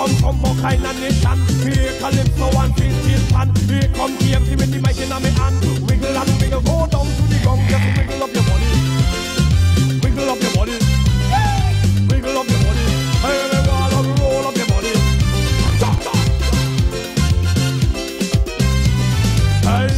come from what kind of nation? Here Calypso and Feel Pan. Here come KMC with the mic in my hand. Wiggle and wiggle, go down to the ground. Just wiggle up your body. Wiggle up your body. Wiggle up your body. Hey, roll up your body. Hey.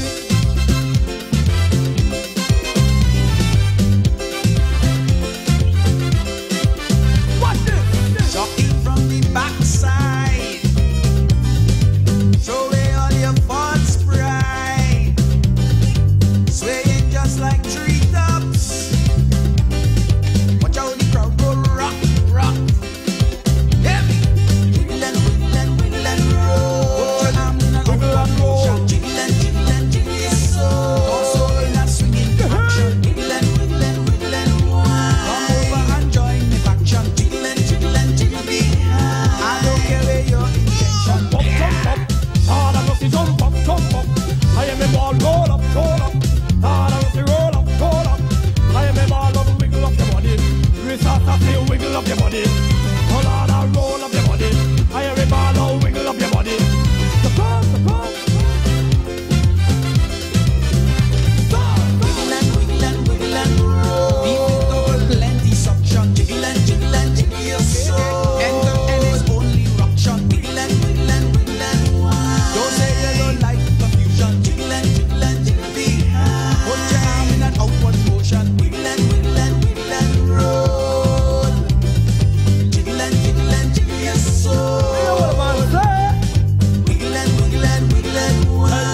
Backside, throw away all your false pride, swaying just like treetops. Watch how the crowd go rock, rock. Yeah, wiggle and wiggle and wiggle and roll. Wiggle and roll. Jiggle and jiggle and jiggle your soul. Also in a swinging action. Wiggle and wiggle and wiggle and wine. Come over and join the action. Jiggle and jiggle and jiggle behind. I don't care where your intention. Pop, jump up. Hard enough to jump up, jump up. I am a ball, roll up, roll up. Hard enough to roll up, roll up. I am a ball, wiggle up your body. Risasa, say wiggle up your body. Hold on, roll up your body. I am a ball, wiggle up your body. The come. Wiggle and wiggle and wiggle and roll. People double plenty suction. Jiggle and jiggle and jiggle your soul. Enter and it's only rock shot. Wiggle and wiggle and wiggle and wine. Don't say you don't like confusion. Jiggle and jiggle and jiggle behind. Put your arm in an outward motion. Wiggle and wiggle and wiggle and roll. Jiggle and jiggle and jiggle your soul. Wiggle and wiggle and wiggle and wine.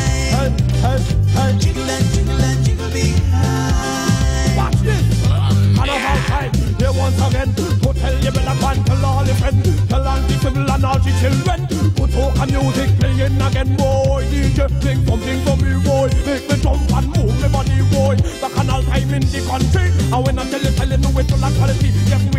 Jiggle and jiggle and jiggle behind. Watch this. And about time. Here once again. Go tell your brother man, tell all your friends. Tell all the people and all the children. Put soca music playing again, boy. DJ, sing something for me, boy. Make me jump and move my body, boy. Back on all time in the country. And when I tell you no, it's all quality. Yes,